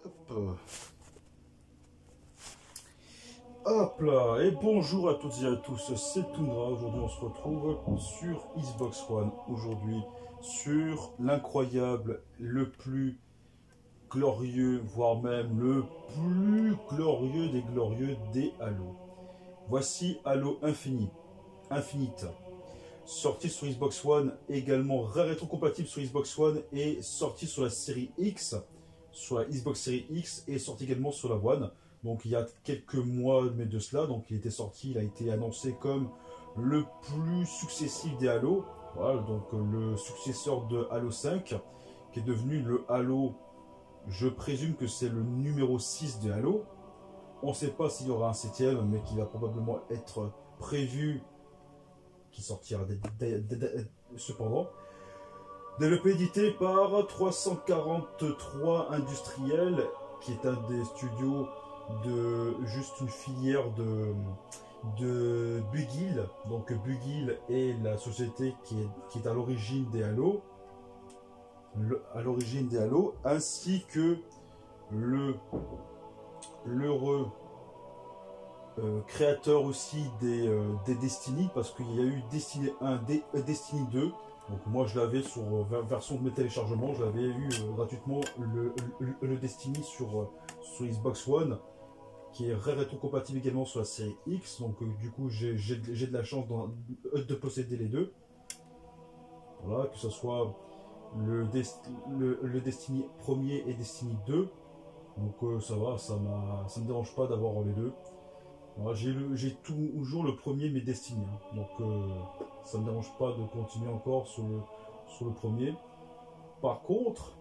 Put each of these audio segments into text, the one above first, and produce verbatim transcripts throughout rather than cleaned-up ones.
Hop. Hop là, et bonjour à toutes et à tous, c'est Toundra. Aujourd'hui on se retrouve sur Xbox One, aujourd'hui sur l'incroyable, le plus glorieux, voire même le plus glorieux des glorieux des Halo. Voici Halo Infinite, Infinite, sorti sur Xbox One, également rétrocompatible sur Xbox One et sorti sur la série X, sur la Xbox Series X et sorti également sur la One. Donc il y a quelques mois mais de cela, donc il était sorti, il a été annoncé comme le plus successif des Halo, voilà, donc le successeur de Halo cinq, qui est devenu le Halo, je présume que c'est le numéro six de Halo. On ne sait pas s'il y aura un septième, mais qui va probablement être prévu, qui sortira cependant. Développé et édité par trois cent quarante-trois Industriel, qui est un des studios de juste une filière de, de Bugil. Donc Bugil est la société qui est, qui est à l'origine des Halo, le, à l'origine des Halo, ainsi que le l'heureux euh, créateur aussi des, euh, des Destiny, parce qu'il y a eu Destiny un, D, euh, Destiny deux. Donc moi je l'avais sur euh, version de mes téléchargements, je l'avais eu euh, gratuitement le, le, le Destiny sur, euh, sur Xbox One, qui est rétro-compatible également sur la série X, donc euh, du coup j'ai de la chance dans, de posséder les deux. Voilà, que ce soit le, Dest le, le Destiny premier et Destiny deux, donc euh, ça va, ça ne me dérange pas d'avoir les deux. Voilà, j'ai toujours le premier mais Destiny, hein, donc euh, ça ne me dérange pas de continuer encore sur le, sur le premier. Par contre,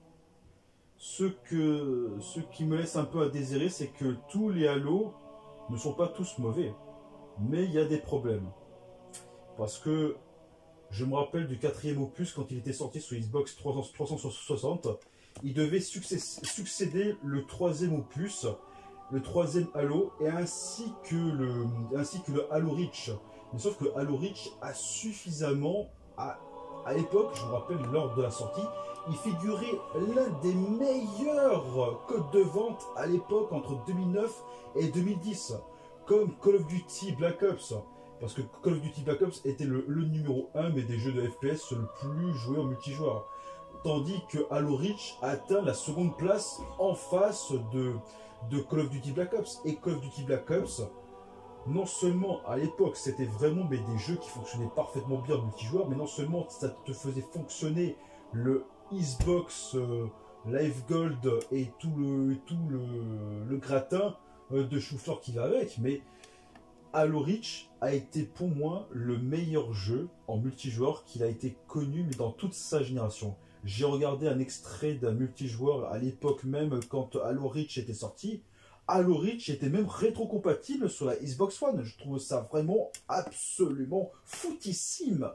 Ce, que, ce qui me laisse un peu à désirer, c'est que tous les Halo ne sont pas tous mauvais. Mais il y a des problèmes. Parce que je me rappelle du quatrième opus, quand il était sorti sur Xbox trois cent soixante, il devait succéder le troisième opus, le troisième Halo, et ainsi que le, ainsi que le Halo Reach. Mais sauf que Halo Reach a suffisamment, à, à l'époque, je me rappelle lors de la sortie, il figurait l'un des meilleurs codes de vente à l'époque entre deux mille neuf et deux mille dix, comme Call of Duty Black Ops, parce que Call of Duty Black Ops était le, le numéro un mais des jeux de F P S le plus joué en multijoueur, tandis que Halo Reach atteint la seconde place en face de, de Call of Duty Black Ops. Et Call of Duty Black Ops, non seulement à l'époque c'était vraiment mais des jeux qui fonctionnaient parfaitement bien en multijoueur, mais non seulement ça te faisait fonctionner le Xbox euh, Live Gold et tout le, tout le, le gratin euh, de chou-fleur qui va avec, mais Halo Reach a été pour moi le meilleur jeu en multijoueur qu'il a été connu mais dans toute sa génération. J'ai regardé un extrait d'un multijoueur à l'époque même quand Halo Reach était sorti. Halo Reach était même rétrocompatible sur la Xbox One. Je trouve ça vraiment absolument foutissime.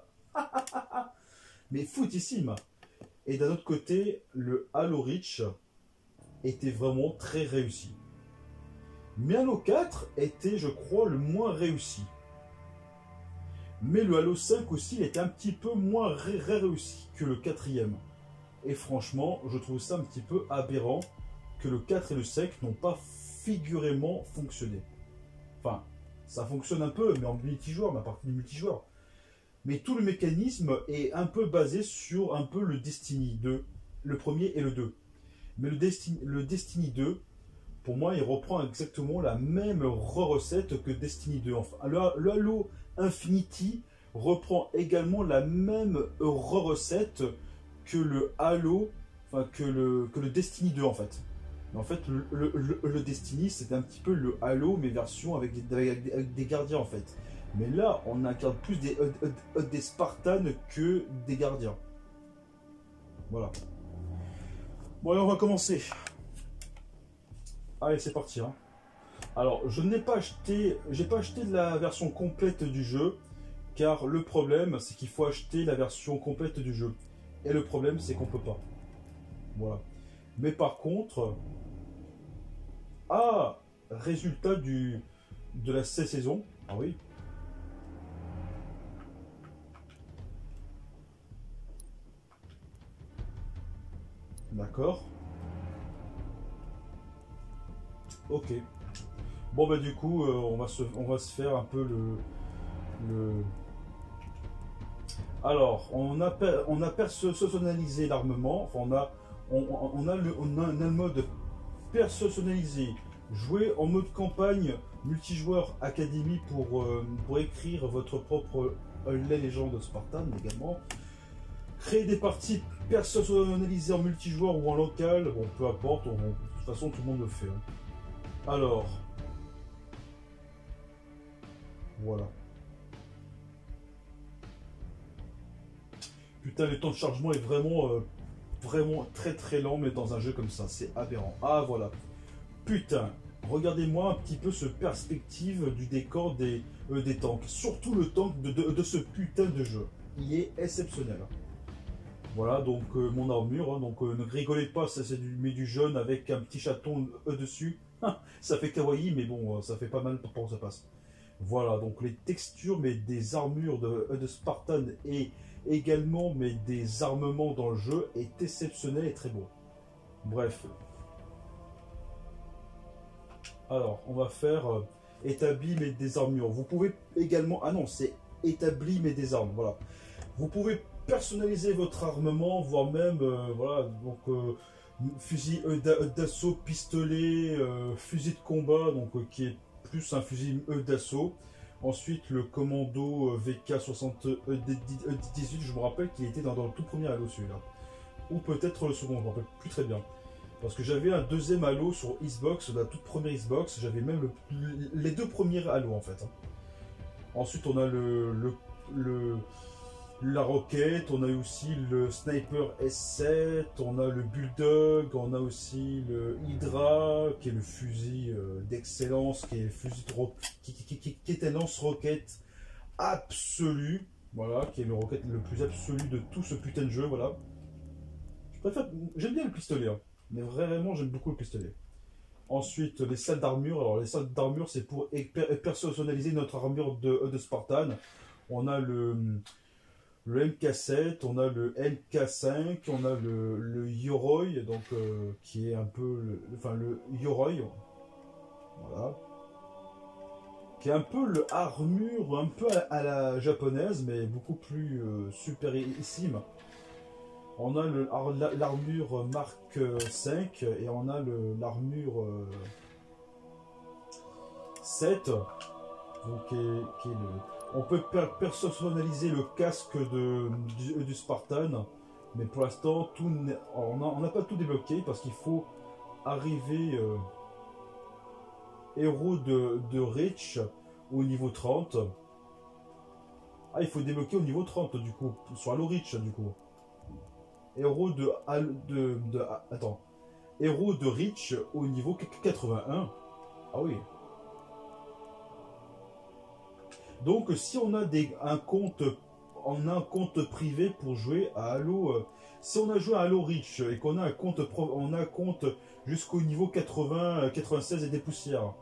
Mais foutissime. Et d'un autre côté, le Halo Reach était vraiment très réussi. Mais Halo quatre était, je crois, le moins réussi. Mais le Halo cinq aussi était un petit peu moins ré ré réussi que le quatrième. Et franchement, je trouve ça un petit peu aberrant que le quatre et le cinq n'ont pas figurément fonctionné. Enfin, ça fonctionne un peu, mais en multijoueur, mais à partir du multijoueur. Mais tout le mécanisme est un peu basé sur un peu le Destiny deux, le premier et le deux. Mais le Destiny, le Destiny deux, pour moi, il reprend exactement la même recette que Destiny deux. Enfin, le, le Halo Infinity reprend également la même recette que le Halo, enfin que le, que le Destiny deux en fait. Mais en fait, le, le, le, le Destiny, c'est un petit peu le Halo, mais version avec des, avec des, avec des gardiens en fait. Mais là, on incarne plus des, euh, des Spartans que des gardiens. Voilà. Bon, alors on va commencer. Allez, c'est parti. Hein. Alors, je n'ai pas acheté, j'ai pas acheté la version complète du jeu, car le problème, c'est qu'il faut acheter la version complète du jeu. Et le problème, c'est qu'on peut pas. Voilà. Mais par contre, ah, résultat du de la saison. Ah oui. D'accord. Ok. Bon bah du coup, euh, on, va se, on va se faire un peu le... le... Alors, on a, per- on a personnalisé l'armement, enfin on a, on, on a le, on a un mode personnalisé, jouer en mode campagne, multijoueur Académie pour, euh, pour écrire votre propre euh, les légendes Spartan également. Créer des parties personnalisées en multijoueur ou en local, bon peu importe, on- de toute façon tout le monde le fait. Hein. Alors, voilà. Putain, le temps de chargement est vraiment, euh, vraiment très très lent, mais dans un jeu comme ça, c'est aberrant. Ah voilà. Putain, regardez-moi un petit peu ce perspective du décor des, euh, des tanks. Surtout le tank de, de, de ce putain de jeu. Il est exceptionnel. Voilà, donc euh, mon armure. Hein, donc euh, ne rigolez pas, ça c'est du, mais du jaune avec un petit chaton euh, dessus. Ça fait kawaii, mais bon, euh, ça fait pas mal pour que ça passe. Voilà, donc les textures, mais des armures de, de Spartan et également mais des armements dans le jeu est exceptionnel et très beau. Bref. Alors, on va faire euh, établi mais des armures. Vous pouvez également... Ah non, c'est établi mais des armes, voilà. Vous pouvez personnaliser votre armement, voire même, euh, voilà, donc euh, fusil euh, d'assaut, pistolet, euh, fusil de combat, donc euh, qui est plus un fusil euh, d'assaut. Ensuite, le commando euh, V K soixante-dix-huit, je me rappelle qu'il était dans, dans le tout premier Halo celui-là. Ou peut-être le second, je ne me rappelle plus très bien. Parce que j'avais un deuxième Halo sur Xbox, la toute première Xbox, j'avais même le, les deux premiers Halo en fait. Ensuite, on a le, le, le la roquette, on a aussi le sniper S sept, on a le bulldog, on a aussi le Hydra, qui est le fusil euh, d'excellence, qui est le fusil de qui, qui, qui, qui est un lance-roquette absolu, voilà, qui est le roquette le plus absolu de tout ce putain de jeu, voilà. Je préfère, j'aime bien le pistolet, hein, mais vraiment j'aime beaucoup le pistolet. Ensuite, les salles d'armure. Alors, les salles d'armure, c'est pour personnaliser notre armure de, de Spartan. On a le, le M K sept, on a le M K cinq, on a le, le Yoroi, donc euh, qui est un peu, le, enfin le Yoroi, voilà, qui est un peu le armure, un peu à, à la japonaise, mais beaucoup plus euh, supérissime. On a l'armure Mark cinq et on a l'armure euh, sept, donc qui est, qui est le, on peut personnaliser le casque de, du, du Spartan, mais pour l'instant, tout on n'a pas tout débloqué parce qu'il faut arriver euh, héros de, de Reach au niveau trente. Ah, il faut débloquer au niveau trente du coup, sur Halo Reach du coup. Héros de, de, de, de attends, héros de Reach au niveau quatre-vingt-un. Ah oui. Donc si on a des, un compte, on a un compte privé pour jouer à Halo, euh, si on a joué à Halo Reach et qu'on a un compte, on a un compte jusqu'au niveau quatre-vingts, quatre-vingt-seize et des poussières.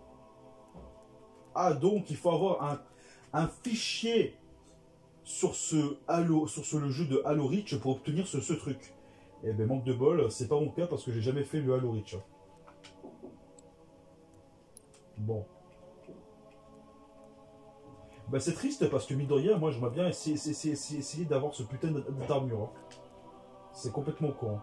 Ah donc il faut avoir un, un fichier sur ce Halo, sur ce le jeu de Halo Reach pour obtenir ce, ce truc. Et ben manque de bol, c'est pas mon cas parce que j'ai jamais fait le Halo Reach. Bon. Bah c'est triste parce que mine de rien, moi j'aimerais bien essayer, essayer, essayer, essayer d'avoir ce putain d'armure. Hein. C'est complètement con.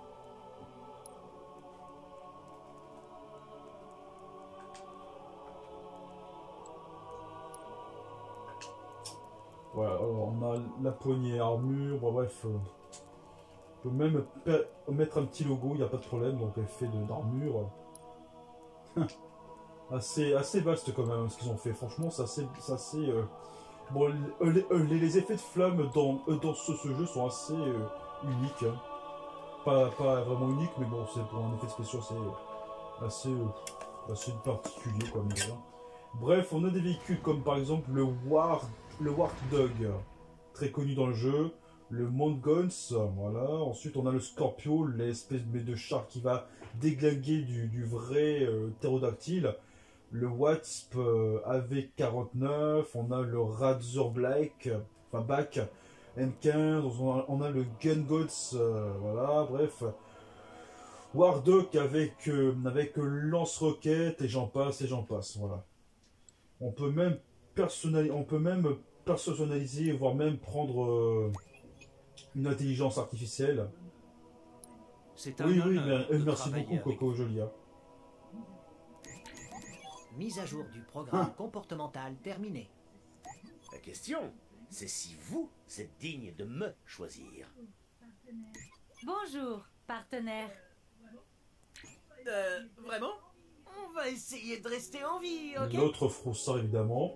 Voilà, alors on a la poignée armure, bon, bref. Euh, on peut même mettre un petit logo, il n'y a pas de problème, donc effet d'armure. assez, assez vaste quand même ce qu'ils ont fait, franchement c'est assez... assez euh... Bon, les, les, les effets de flamme dans, dans ce, ce jeu sont assez euh, uniques. Hein. Pas, pas vraiment uniques, mais bon, c'est pour un effet spécial, c'est assez, euh, assez particulier quoi. Mais bien. Bref, on a des véhicules comme par exemple le War, le Warthog, très connu dans le jeu, le Mount Guns, voilà. Ensuite, on a le Scorpio, l'espèce de char qui va déglinguer du, du vrai euh, ptérodactyle. Le Wasp euh, A V quarante-neuf, on a le Razorback, enfin Back M quinze, on a, on a le Gun Gods, euh, voilà, bref. Wardock avec, euh, avec lance-roquette et j'en passe et j'en passe. Voilà. On peut même personnaliser, on peut même personnaliser, voire même prendre euh, une intelligence artificielle. C'est un Oui, oui, honneur mais, euh, de merci travailler beaucoup, avec Coco vous. Jolia. Mise à jour du programme Ah. comportemental terminée. La question, c'est si vous êtes digne de me choisir. Bonjour, partenaire. Euh, vraiment? On va essayer de rester en vie, ok? L'autre froussard, évidemment.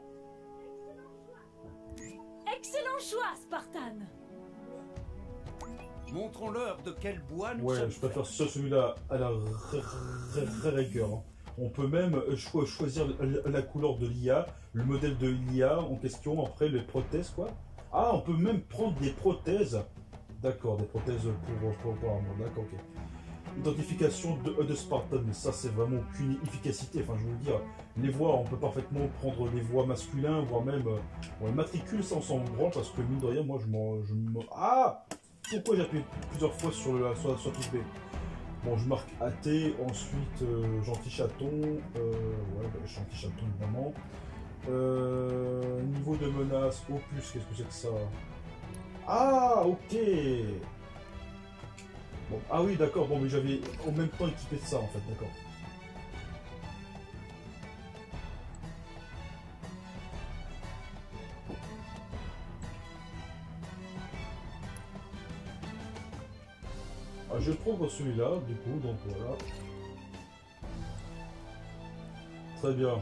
Excellent choix, Spartan. Montrons-leur de quel bois nous Ouais, sommes je préfère faits. ce- celui-là à la rigueur. Hein. On peut même cho choisir la, la couleur de l'I A, le modèle de l'I A en question, après les prothèses, quoi. Ah, on peut même prendre des prothèses. D'accord, des prothèses pour, pour, pour armure, d'accord, ok. Identification de, de Spartan, mais ça c'est vraiment aucune efficacité, enfin je veux dire, les voix, on peut parfaitement prendre des voix masculins, voire même euh, ouais, matricule, ça on s'en branle, parce que mine de rien, moi je m'en... je me... Ah, pourquoi j'ai appuyé plusieurs fois sur, le, sur, sur touche B? Bon, je marque A T, ensuite euh, gentil chaton, euh, ouais, bah, gentil chaton évidemment. Euh, niveau de menace, opus, qu'est-ce que c'est que ça? Ah, ok. Bon, ah oui, d'accord, bon, mais j'avais en même temps équipé de ça en fait, d'accord. Ah, je vais prendre celui-là, du coup, donc voilà. Très bien.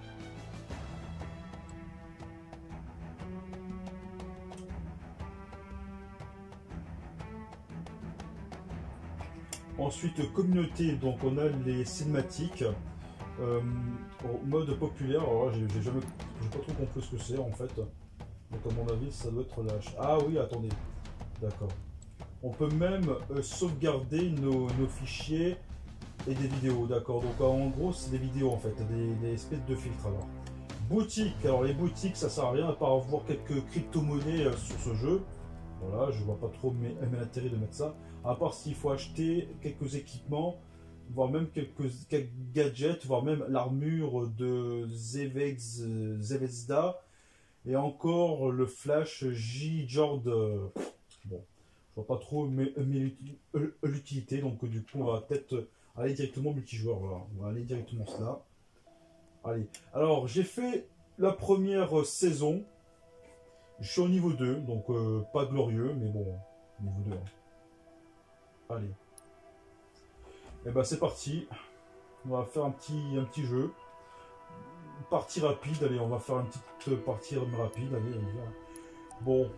Ensuite, communauté, donc on a les cinématiques. Euh, au mode populaire, alors là, j'ai jamais, j'ai pas trop compris ce que c'est en fait. Donc à mon avis, ça doit être lâche. Ah oui, attendez. D'accord. On peut même euh, sauvegarder nos, nos fichiers et des vidéos, d'accord. Donc en gros, c'est des vidéos en fait, des, des espèces de filtres alors. Boutique, alors les boutiques, ça sert à rien à part avoir quelques crypto-monnaies euh, sur ce jeu. Voilà, je vois pas trop mes, mes l'intérêt de mettre ça. À part s'il faut acheter quelques équipements, voire même quelques, quelques gadgets, voire même l'armure de Zevex, Zevezda. Et encore le flash J-Jord. Bon, je vois pas trop l'utilité, donc du coup on va peut-être aller directement multijoueur. Voilà, on va aller directement cela. Allez, alors j'ai fait la première saison. Je suis au niveau deux, donc euh, pas glorieux, mais bon, niveau deux. Hein. Allez. Et ben c'est parti. On va faire un petit, un petit jeu. Partie rapide, allez, on va faire une petite partie rapide, allez, on y va. Bon.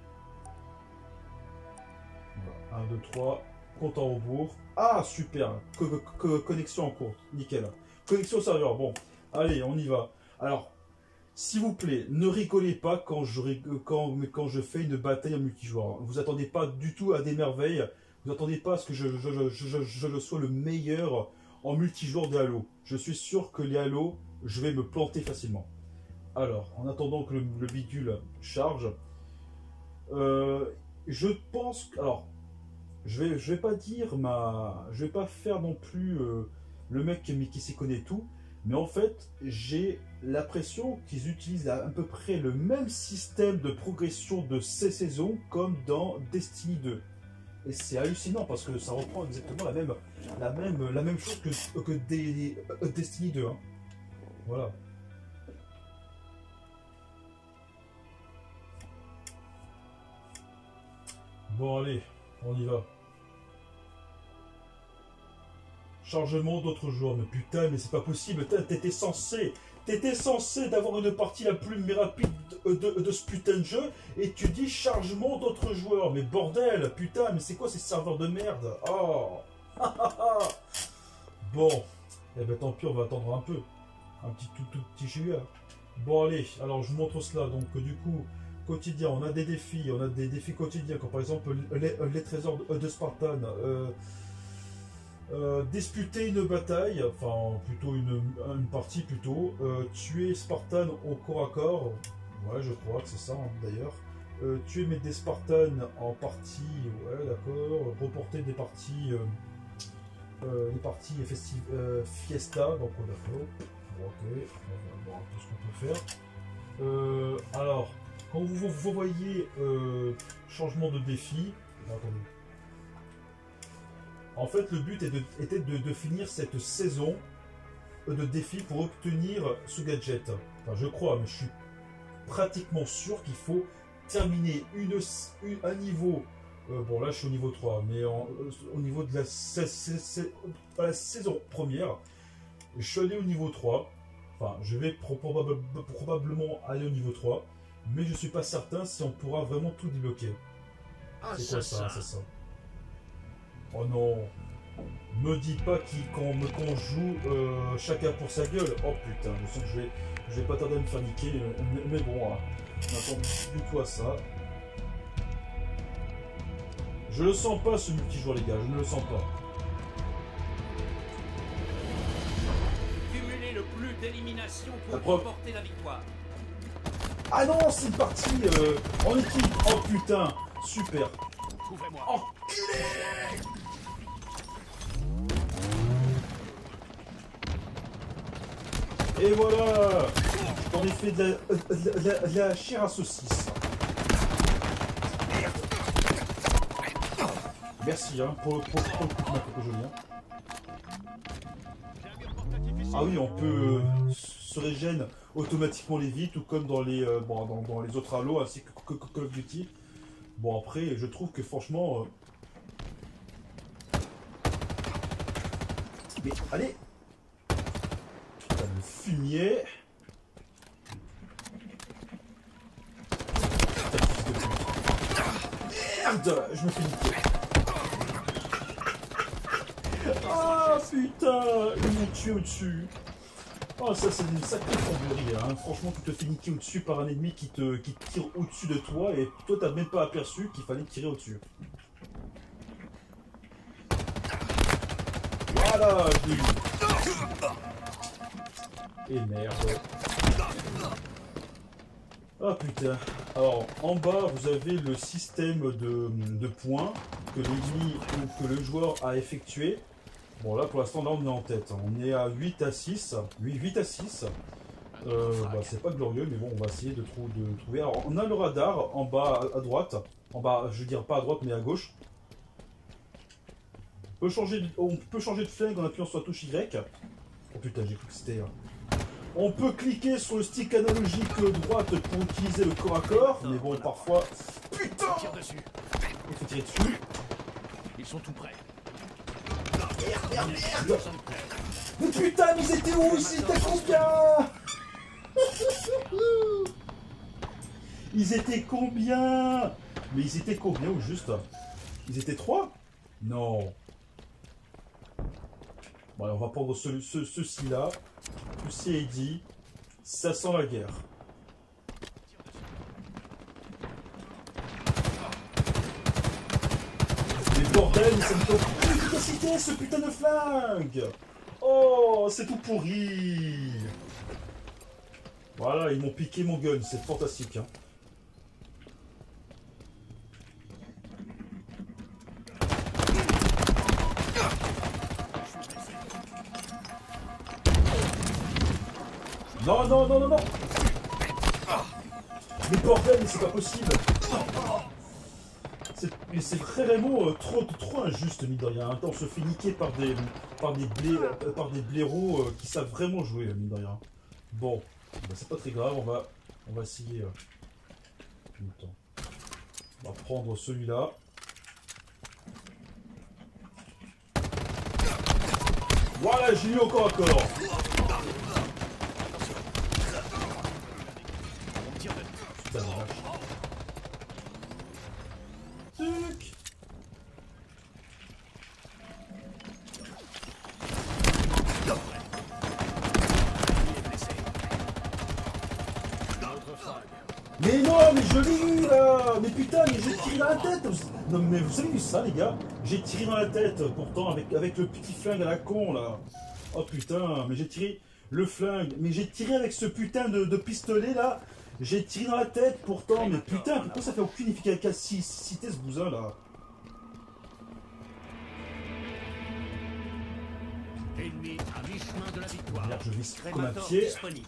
un, deux, trois, compte en rebours. Ah, super, co co connexion en cours, nickel. Connexion au serveur, bon, allez, on y va. Alors, s'il vous plaît, ne rigolez pas quand je, quand, quand je fais une bataille en multijoueur. Vous attendez pas du tout à des merveilles. Vous attendez pas à ce que je, je, je, je, je, je sois le meilleur en multijoueur de Halo. Je suis sûr que les Halo, je vais me planter facilement. Alors, en attendant que le, le bidule charge, euh, je pense que... Alors, je vais, je vais pas dire ma... Je vais pas faire non plus euh, le mec qui, qui s'y connaît tout. Mais en fait, j'ai l'impression qu'ils utilisent à, à peu près le même système de progression de ces saisons comme dans Destiny deux. Et c'est hallucinant parce que ça reprend exactement la même, la même, la même chose que, que des, euh, Destiny deux. Hein. Voilà. Bon allez, on y va. Chargement d'autres joueurs, mais putain, mais c'est pas possible, t'étais censé, t'étais censé d'avoir une partie la plus rapide de, de, de ce putain de jeu, et tu dis chargement d'autres joueurs, mais bordel, putain, mais c'est quoi ces serveurs de merde? Oh. Bon, eh ben tant pis, on va attendre un peu, un petit tout, tout petit G U A. Bon allez, alors je vous montre cela, donc du coup, quotidien, on a des défis, on a des défis quotidiens, comme par exemple les, les trésors de, de Spartan, euh, Euh, disputer une bataille, enfin plutôt une, une partie plutôt, euh, tuer Spartan au corps à corps, ouais je crois que c'est ça hein, d'ailleurs, euh, tuer mes des Spartans en partie, ouais d'accord, reporter des parties, euh, euh, les parties festives, euh, Fiesta, donc on d'accord. Bon, ok, on va voir un peu ce qu'on peut faire. Euh, alors, quand vous, vous voyez euh, changement de défi, attendez. En fait, le but est de, était de, de finir cette saison de défi pour obtenir ce gadget. Enfin, je crois, mais je suis pratiquement sûr qu'il faut terminer une, une, un niveau. Euh, bon, là, je suis au niveau trois, mais en, euh, au niveau de la, sa, sa, sa, la saison première, je suis allé au niveau trois. Enfin, je vais pro probable, probablement aller au niveau trois, mais je suis pas certain si on pourra vraiment tout débloquer. Ah, C'est quoi ça, ça. c'est ça. Oh non, me dis pas qu'on qu'on joue euh, chacun pour sa gueule. Oh putain, je sens que je vais, je vais pas tarder à me faire niquer, mais, mais bon, hein, on attend du tout à ça. Je le sens pas ce multijoueur les gars, je ne le sens pas. Cumuler le plus d'éliminations pour Après... remporter la victoire. Ah non, c'est une partie euh, en équipe. Oh putain, super. Couvrez-moi. Enculé. Et voilà. J'en ai fait de la, de la, de la chair à saucisse. Merci hein, pour, pour, pour le coup de main que je viens. Ah oui, on peut euh, se régène automatiquement les vies, tout comme dans les, euh, bon, dans, dans les autres Halo ainsi que, que, que Call of Duty. Bon après, je trouve que franchement... Euh... Mais allez. Putain, le fumier. Putain, fils de pute. Merde, je me fais niquer. Ah putain, ils m'ont tué au-dessus. Oh ça c'est une sacrée fourberie hein. Franchement tu te fais niquer au-dessus par un ennemi qui te qui tire au-dessus de toi et toi t'as même pas aperçu qu'il fallait tirer au-dessus. Voilà, je l'ai eu. Et merde. Ah putain. Alors en bas vous avez le système de, de points que l'ennemi ou que le joueur a effectué. Bon là pour l'instant là on est en tête, on est à huit à six, huit à six, euh, bah, c'est pas glorieux mais bon on va essayer de, trou de trouver, alors on a le radar en bas à droite, en bas je veux dire pas à droite mais à gauche, on peut changer de, on peut changer de flingue en appuyant sur la touche Y, oh putain j'ai cru que c'était, on peut cliquer sur le stick analogique droite pour utiliser le corps à corps, mais bon parfois, putain il faut tirer dessus, Ils sont tout prêts. merde, merde, merde. Mais putain, mais ils étaient où? Ils étaient combien? Ils étaient combien? Mais ils étaient combien au juste? Ils étaient trois? Non. Bon, allez, on va prendre ce, ce, ceci là. Ceci est dit. Ça sent la guerre. Mais bordel, mais ça me tombe. Efficacité, ce putain de flingue! Oh, c'est tout pourri! Voilà, ils m'ont piqué mon gun, c'est fantastique. Hein. Non, non, non, non, non! Mais bordel, mais c'est pas possible! Mais c'est vraiment euh, trop, trop injuste, mine de rien. On se fait niquer par des, par des, blé, euh, par des blaireaux euh, qui savent vraiment jouer, mine de rien. Bon, bah, c'est pas très grave, on va, on va essayer. Euh... On va prendre celui-là. Voilà, j'ai eu encore à corps. Putain de vache. Tuc. Mais non, mais je l'ai eu là. Mais putain, mais j'ai tiré dans la tête. Non mais vous avez vu ça les gars? J'ai tiré dans la tête pourtant avec, avec le petit flingue à la con là. Oh putain, mais j'ai tiré le flingue. Mais j'ai tiré avec ce putain de, de pistolet là. J'ai tiré dans la tête pourtant. Mais putain, pourquoi ça fait aucune efficacité ce bousin là? Ennemi à mi-chemin de la victoire. Merde, je vise comme un Crémator pied. disponible.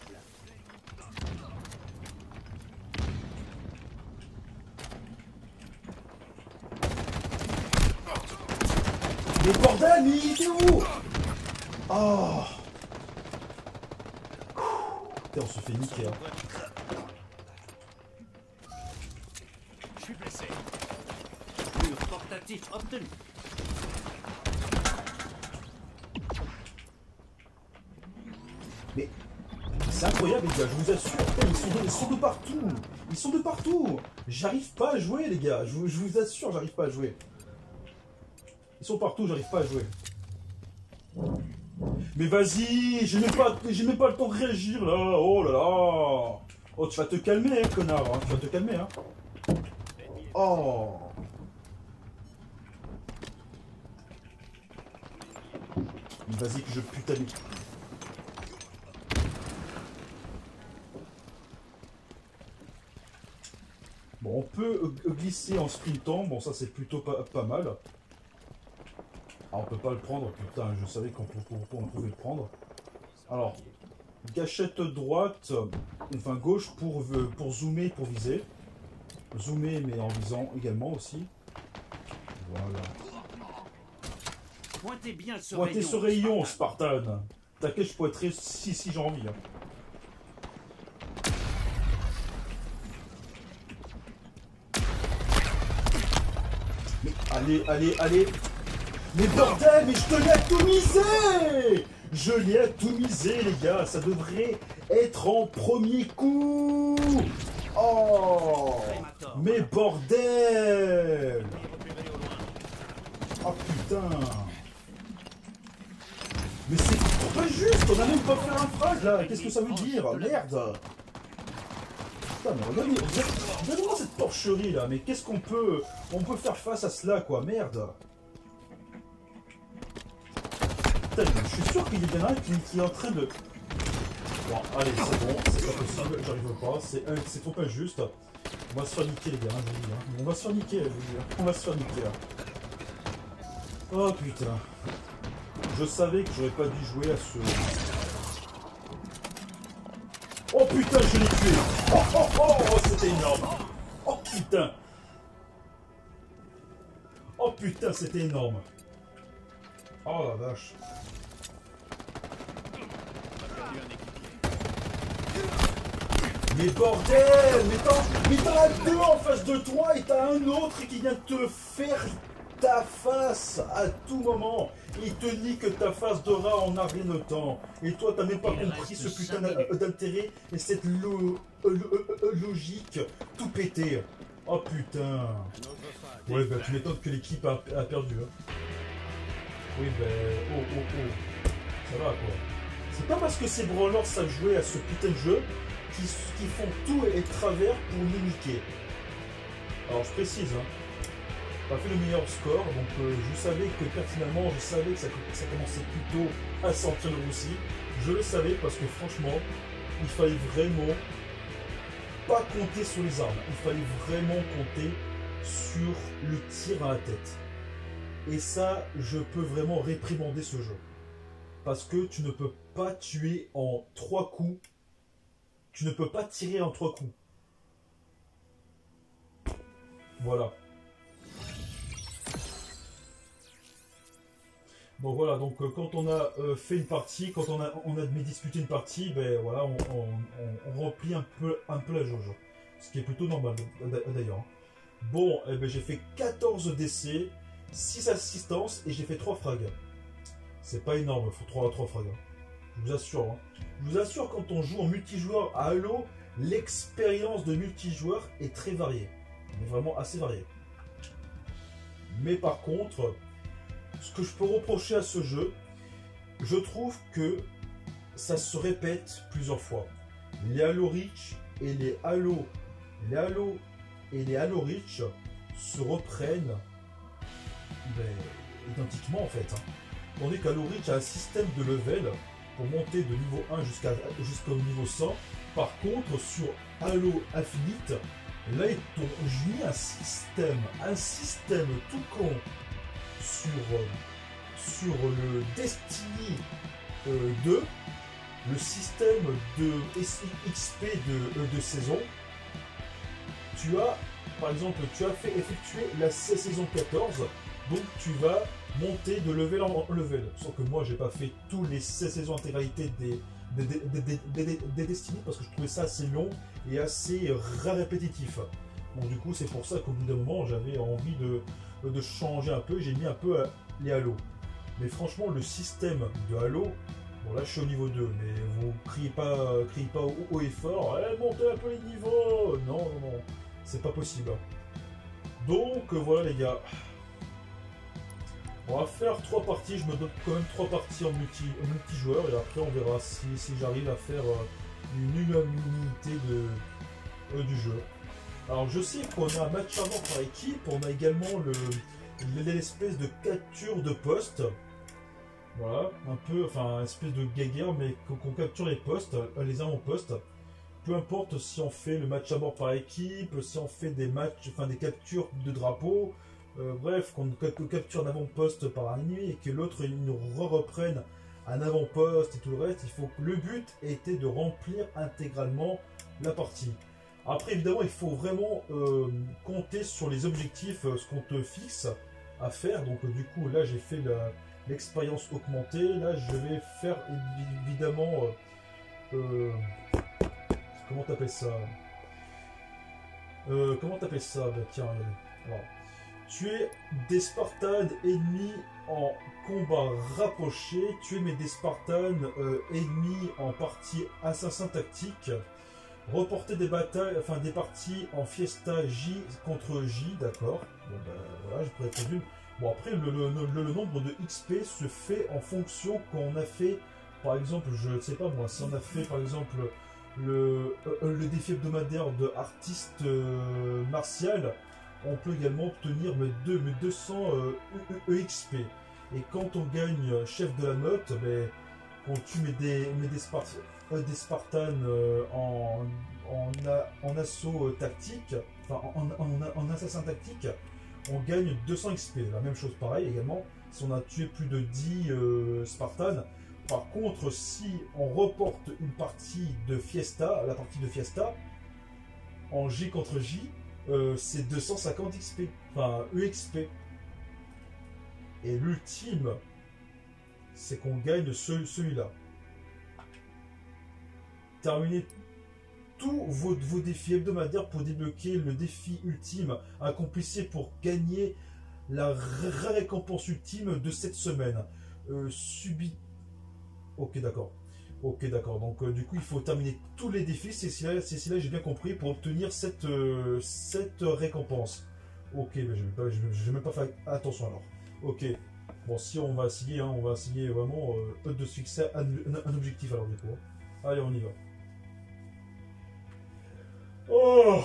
Mais bordel, mais il était où? Oh. Putain, on se fait niquer. Hein. Je suis blessé. Mur portatif obtenu. Mais c'est incroyable les gars, je vous assure, putain, ils, sont de, ils sont de partout. Ils sont de partout. J'arrive pas à jouer les gars, je, vous- je vous assure, j'arrive pas à jouer. Ils sont partout, j'arrive pas à jouer. Mais vas-y, j'ai même pas, j'ai même pas le temps de réagir là. Oh là là. Oh, tu vas te calmer, hein, connard. Hein. Tu vas te calmer, hein. Oh. Mais vas-y que je putain. Bon, on peut glisser en sprintant. Bon, ça c'est plutôt pas, pas mal. Ah, on peut pas le prendre, putain, je savais qu'on on pouvait le prendre. Alors, gâchette droite, enfin gauche pour, pour zoomer, pour viser. Zoomer, mais en visant également aussi. Voilà. Pointez bien ce Pointez rayon. ce rayon, Spartan. T'inquiète, je pointerai si, si j'ai envie. Hein. Mais allez, allez, allez. Mais bordel, mais je te l'ai atomisé! Je l'ai atomisé, les gars. Ça devrait être en premier coup. Oh! Mais bordel! Oh putain! Mais c'est pas juste! On a même pas fait un frag là! Qu'est-ce que ça veut dire? Merde! Putain, mais regardez, regardez-moi cette porcherie là! Mais qu'est-ce qu'on peut. On peut faire face à cela quoi? Merde! Putain, je suis sûr qu'il y en a un qui, qui est en train de. Bon, allez, c'est bon, c'est pas possible, j'arrive pas, c'est un- c'est trop injuste. On va se faire niquer, les gars, hein, je vous dis. Hein. On va se faire niquer, je vous dis. Hein. On va se faire niquer. Hein. Oh putain. Je savais que j'aurais pas dû jouer à ce. Oh putain, je l'ai tué! Oh oh oh, oh c'était énorme! Oh putain! Oh putain, c'était énorme! Oh la vache! Mais bordel! Mais t'en mais t'en as deux en face de toi et t'as un autre qui vient te faire ta face à tout moment. Il te nique ta face de rat en un rien de temps. Et toi t'as même pas compris ce putain d'intérêt et cette lo lo logique tout pété. Oh putain! Ouais bah tu m'étonnes que l'équipe a, a perdu. Hein. Oui ben... Oh oh oh. Ça va quoi. C'est pas parce que ces brawlers savent jouer à ce putain de jeu qui, qui font tout et travers pour nous niquer. Alors je précise, hein, pas fait le meilleur score, donc euh, je savais que pertinemment, je savais que ça, ça commençait plutôt à sentir le roussi. Je le savais parce que franchement, il fallait vraiment pas compter sur les armes. Il fallait vraiment compter sur le tir à la tête. Et ça, je peux vraiment réprimander ce jeu. Parce que tu ne peux pas tuer en trois coups. Tu ne peux pas tirer en trois coups. Voilà. Donc voilà, donc euh, quand on a euh, fait une partie, quand on a, on a disputé une partie, ben voilà, on, on, on, on remplit un peu, un peu la jauge. Ce qui est plutôt normal d'ailleurs. Bon, eh ben, j'ai fait quatorze décès, six assistances et j'ai fait trois frags. C'est pas énorme, il faut trois, trois frags. Hein. Je vous assure. Hein. Je vous assure, quand on joue en multijoueur à Halo, l'expérience de multijoueur est très variée. Mais vraiment assez variée. Mais par contre, ce que je peux reprocher à ce jeu, je trouve que ça se répète plusieurs fois. Les Halo Reach et les Halo, les Halo et les Halo Reach se reprennent ben, identiquement en fait. Hein. Tandis qu'Halo Reach a un système de level pour monter de niveau un jusqu'à jusqu'au niveau cent. Par contre, sur Halo Infinite, là ils ont mis un système, un système tout con sur, euh, sur le Destiny euh, deux, le système de X P de, euh, de saison, tu as, par exemple, tu as fait effectuer la saison quatorze, donc tu vas monter de level en level. Sauf que moi, j'ai pas fait tous les seize saisons intégralité des, des, des, des, des, des, des Destiny parce que je trouvais ça assez long et assez répétitif. Donc du coup, c'est pour ça qu'au bout d'un moment, j'avais envie de, de changer un peu. J'ai mis un peu les Halo. Mais franchement, le système de Halo, bon là je suis au niveau deux, mais vous criez pas, criez pas haut, haut et fort, eh, montez un peu les niveaux. Non, non, non, c'est pas possible. Donc voilà les gars. On va faire trois parties, je me donne quand même trois parties en, multi, en multijoueur et après on verra si, si j'arrive à faire une unanimité de, euh, du jeu. Alors je sais qu'on a un match avant par équipe, on a également le l'espèce de capture de poste. Voilà, un peu, enfin, une espèce de guéguerre, mais qu'on capture les postes, les avant-postes. Peu importe si on fait le match à mort par équipe, si on fait des matchs, enfin des captures de drapeaux. Euh, bref, qu'on capture un avant-poste par un ennemi et que l'autre nous reprenne un avant-poste et tout le reste, il faut que le but était de remplir intégralement la partie. Après, évidemment, il faut vraiment euh, compter sur les objectifs, euh, ce qu'on te fixe à faire. Donc, euh, du coup, là, j'ai fait l'expérience augmentée. Là, je vais faire évidemment... Euh, euh, comment t'appelles ça euh, Comment t'appelles ça bah, tiens, alors, tuer des Spartans ennemis en combat rapproché, tuer mes des Spartans euh, ennemis en partie assassin tactique, reporter des batailles, enfin des parties en Fiesta J contre J, d'accord. Bon ben voilà, je pourrais être une. Bon après le, le, le, le nombre de X P se fait en fonction qu'on a fait, par exemple, je ne sais pas moi, si on a fait par exemple le, euh, le défi hebdomadaire de artiste euh, martial, on peut également obtenir mes, deux, mes deux cents euh, E X P. Et quand on gagne chef de la note, ben, quand tu mets des, mets des, Spart euh, des Spartans euh, en, en, a, en assaut euh, tactique, enfin en, en, en assassin tactique, on gagne deux cents X P. La même chose pareil également, si on a tué plus de dix euh, Spartans. Par contre, si on reporte une partie de Fiesta, la partie de Fiesta, en J contre J, Euh, c'est deux cent cinquante X P, enfin E X P. Et l'ultime, c'est qu'on gagne ce, celui-là. Terminez tous vos, vos défis hebdomadaires pour débloquer le défi ultime. Accomplissez pour gagner la ré récompense ultime de cette semaine. Euh, subit. Ok, d'accord. Ok, d'accord. Donc, euh, du coup, il faut terminer tous les défis. C'est si là, c'est si là j'ai bien compris, pour obtenir cette, euh, cette récompense. Ok, mais je n'ai même pas fait attention alors. Ok. Bon, si on va essayer, hein, on va essayer vraiment euh, de se fixer un, un, un objectif alors, du coup. Allez, on y va. Oh!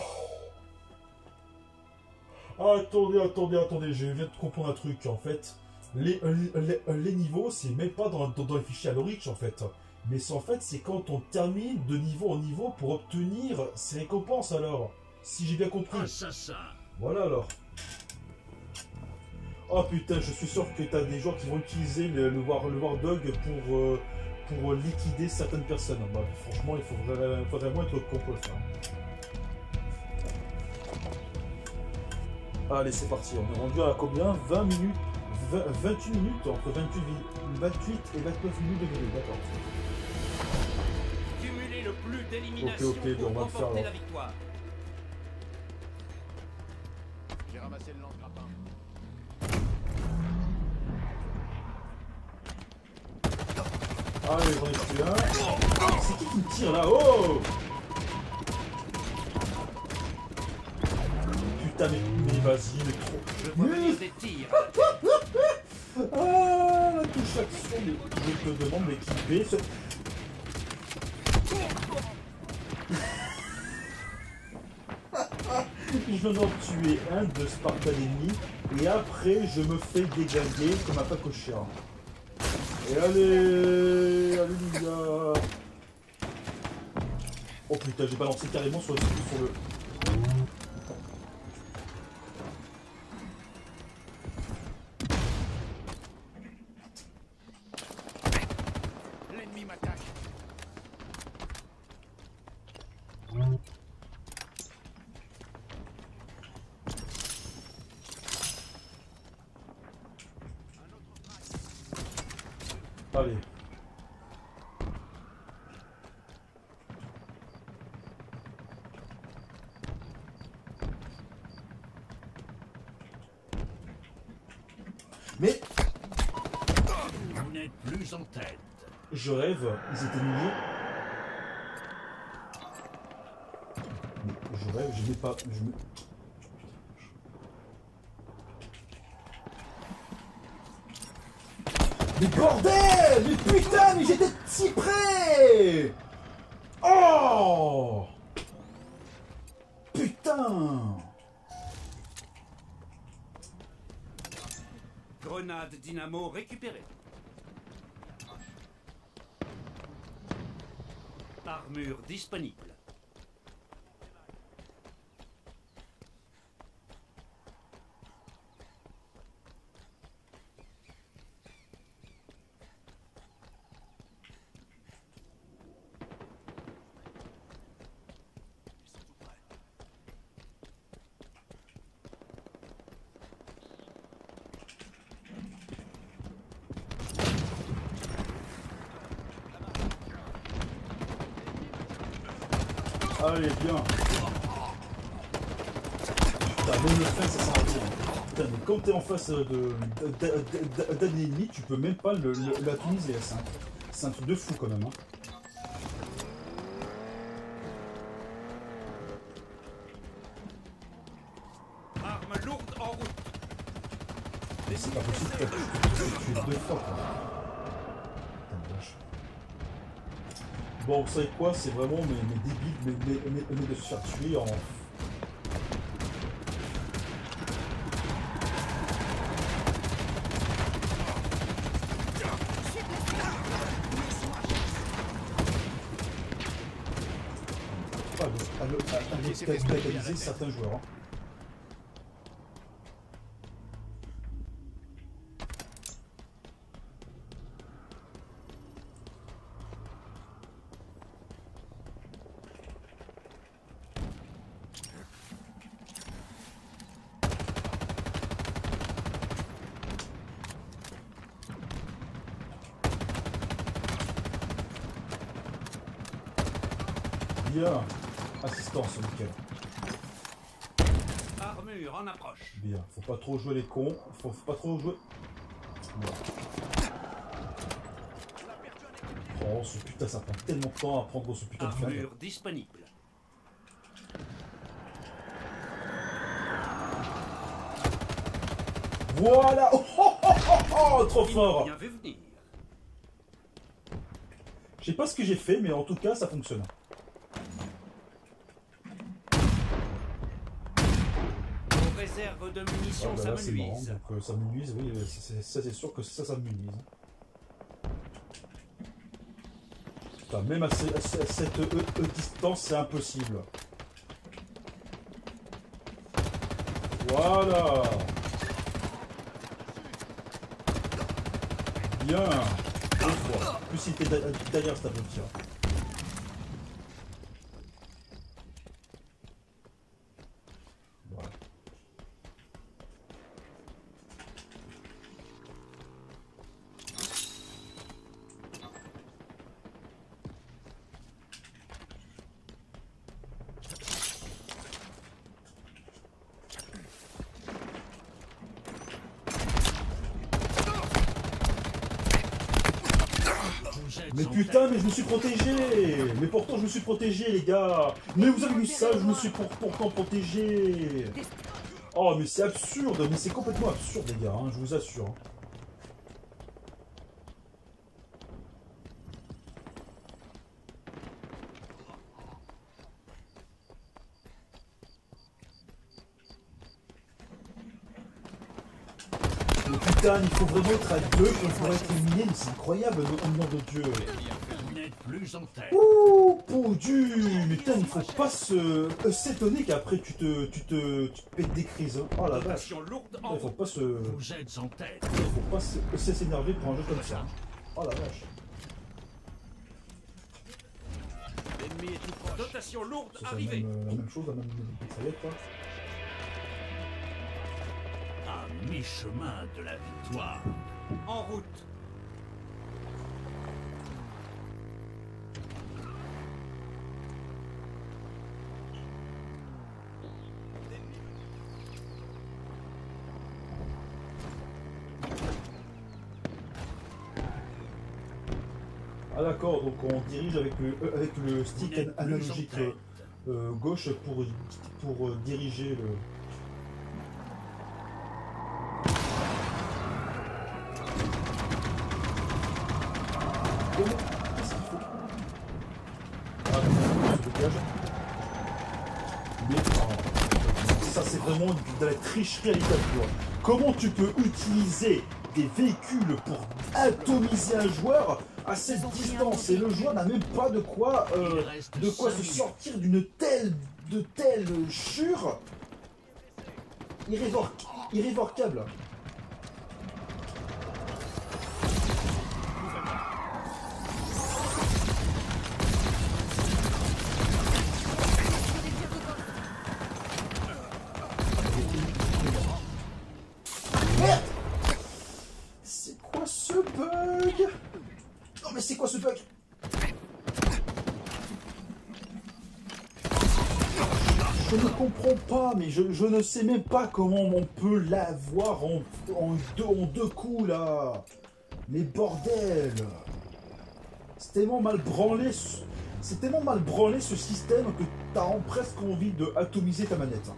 Attendez, attendez, attendez. Je viens de comprendre un truc, en fait. Les, les, les niveaux, c'est même pas dans, dans, dans le fichier Halo Reach, en fait. Mais en fait, c'est quand on termine de niveau en niveau pour obtenir ces récompenses, alors. Si j'ai bien compris. Assassin. Voilà, alors. Oh putain, je suis sûr que t'as des gens qui vont utiliser le, le, war, le War Dog pour, euh, pour liquider certaines personnes. Bah, franchement, il faudrait, faudrait vraiment être con pour le faire. Allez, c'est parti. On est rendu à combien? vingt minutes, vingt, vingt-huit minutes, entre vingt-huit, vingt-huit et vingt-neuf minutes de vidéo, d'accord. Cumuler le plus d'éliminations okay, okay, pour on va remporter faire, la victoire. J'ai ramassé le lance-grappin. Allez, j'en ai tué un. C'est qui qui me tire là? Oh! Putain, mais, mais vas-y, mais trop. Je vois venir des tirs. Ah, la touche action, mais je te demande d'équiper ce. Je viens d'en tuer un de Spartan ennemi et après je me fais déglinguer comme un pacochère. Et allez, alléluia. Oh putain, j'ai balancé carrément sur le sur le. Allez. Mais Vous n'êtes plus en tête. je rêve, ils étaient milieu. Mais je rêve, je n'ai pas. Je me... Mais bordel! Mais putain, mais j'étais si près! Oh! Putain! Grenade dynamo récupérée. Armure disponible. Allez, bien. Putain, même le frein, ça s'en retire. Putain, mais quand t'es en face de, de, de, d'un ennemi, tu peux même pas le, le, l'atomiser, c'est un, c'est un truc de fou quand même. Hein. Arme lourde en route. Mais c'est pas possible que tu tues deux fois, quoi. Putain de vache. Bon, vous savez quoi, c'est vraiment mes, mes débiles, mais, mais, mais, mais de se faire tuer en... Pas à, à, à, à localiser certains joueurs. Hein. Bien. Assistance, nickel. Armure en approche. Bien. Faut pas trop jouer les cons. Faut, faut pas trop jouer... Voilà. Oh, ce putain, ça prend tellement de temps à prendre ce putain de flingue. Armure disponible. Voilà. Oh, oh, oh, oh, oh, trop fort. Bien vu venir. Je sais pas ce que j'ai fait, mais en tout cas, ça fonctionne. Vos réserves de munitions Ah bah là, c'est marrant, s'amenuisent. donc euh, ça me nuise, oui, euh, c'est- ça c'est sûr que ça, ça me nuise. Putain, même à, ce- à ce- à cette euh, euh, distance, c'est impossible. Voilà. Bien. Deux fois. Plus il était da- derrière, c'est un peu tir. Voilà. Vous êtes Mais en putain, tête. mais je me suis protégé. Mais pourtant, je me suis protégé, les gars. Mais vous avez vu ça, je me suis pour- pourtant protégé. Oh, mais c'est absurde. Mais c'est complètement absurde, les gars, hein, je vous assure. hein. Mais putain, il faut vraiment être à deux pour pouvoir être éliminé. Mais c'est incroyable, au nom de Dieu. Vous n'êtes plus en tête. Ouh, pourdu. Mais putain, il faut pas se euh, s'étonner qu'après tu te, tu te, tu te pètes des crises. hein. Oh la vache. Rotation lourde en Il faut route. pas se, Vous êtes en tête. il faut pas se se s'énerver pour un jeu comme ça. Oh la vache. L'ennemi est tout proche. Dotation lourde C'est la arrivée. même, la même chose, la même mitraillette quoi. À mi-chemin de la victoire. En route. Ah d'accord, donc on dirige avec le, euh, avec le Vous stick n'êtes plus analogique en tête. euh, gauche pour, pour euh, diriger le... Comment? Qu'est-ce qu'il faut? Ah, on se dégage. Mais oh, ça c'est vraiment de la tricherie à l'état pur. Comment tu peux utiliser des véhicules pour atomiser un joueur à cette distance et le joueur n'a même pas de quoi euh, de quoi se sortir d'une telle de telle chure irrévoc irrévocable. Merde! C'est quoi ce bug? Non mais c'est quoi ce bug? Je ne comprends pas, mais je, je ne sais même pas comment on peut l'avoir en, en, deux, en deux coups là. Mais bordel! C'est tellement mal branlé, ce- c'est tellement mal branlé ce système que t'as en- presque envie de atomiser ta manette.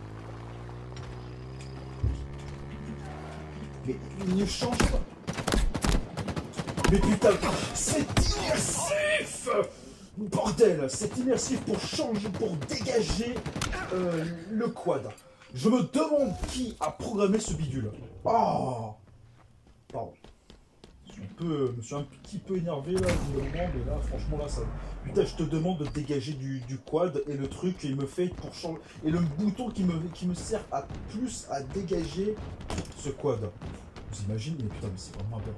Mais il ne change pas. Mais putain, c'est immersif! Bordel, c'est immersif pour changer, pour dégager euh, le quad. Je me demande qui a programmé ce bidule. Oh! Pardon. Je suis un peu, je me suis un petit peu énervé là, au moment, mais là, franchement, là, ça. Putain, je te demande de dégager du, du quad et le truc, il me fait pour changer. Et le bouton qui me, qui me sert à plus à dégager ce quad. Vous imaginez, mais putain, mais c'est vraiment aberrant.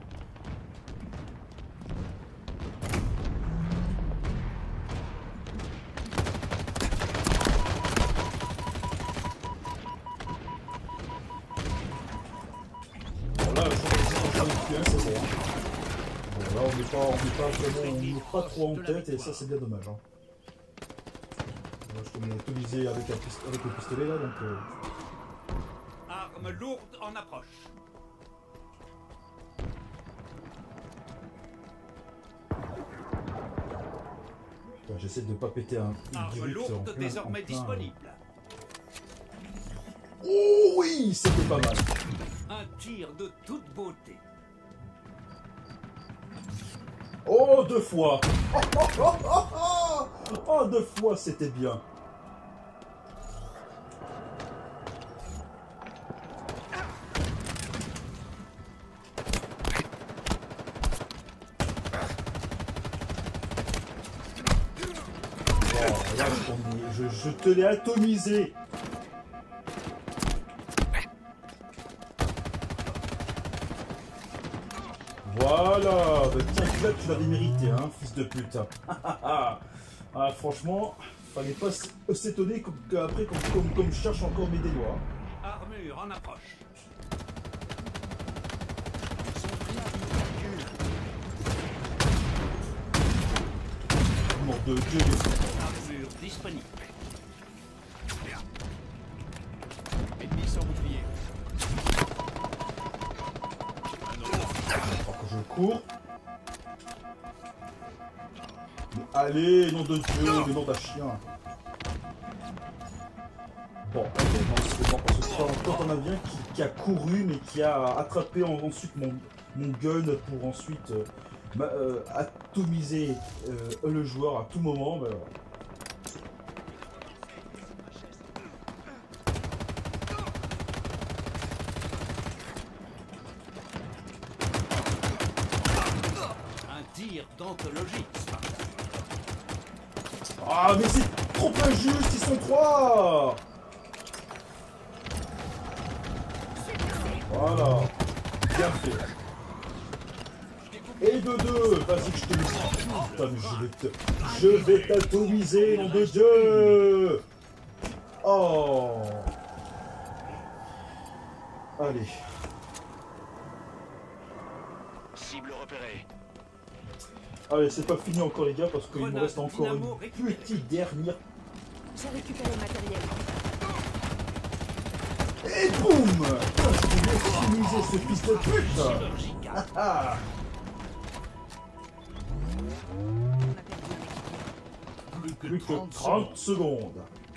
Bon, là, j'en ai plus un, c'est bon. Bon, là, on n'est pas, on n'est pas, vraiment, on n'est pas trop en tête et ça, c'est bien dommage. Hein. Là, je connais atomisé avec, un pist- avec le pistolet là, donc. Euh... Arme lourde en approche. Enfin, j'essaie de pas péter un Arme direct en lourde plein- désormais en plein- disponible. Oh oui, c'était pas mal. Un tir de toute beauté. Oh, deux fois. Oh, oh, oh, oh, oh. Oh, deux fois, c'était bien. Oh, là, je, t'en dis, je, je te l'ai atomisé. Voilà, bah, tiens, là tu l'avais mérité, hein, fils de pute. Ah, franchement, fallait pas s- s'étonner comme- qu'après, comme, comme, comme je cherche encore mes doigts. Armure en approche. Mort de Dieu, les... Armure disponible. Ennemi sans bouclier. Alors que je cours. Mais allez, nom de Dieu, mais nom d'un chien. Bon, ok, non, c'est bon, parce que c'est pas encore un avion qui, qui a couru, mais qui a attrapé en- ensuite mon, mon gun pour ensuite euh, bah, euh, atomiser euh, le joueur à tout moment. Bah, voilà. Un tir d'anthologie. Ah, mais c'est trop injuste, ils sont trois. Voilà, bien fait. Et de deux, vas-y que je te le dis. Putain, mais je vais te... Je vais t'atomiser, nom de Dieu. Oh. Allez. Cible repérée. Allez, c'est pas fini encore les gars, parce qu'il me Grenade reste encore dynamo une récupérée. petite dernière. J'ai récupéré le matériel. Et boum. Putain, je vais atomiser ce fils de pute. Chirurgical. Ah. que Plus que trente trente secondes.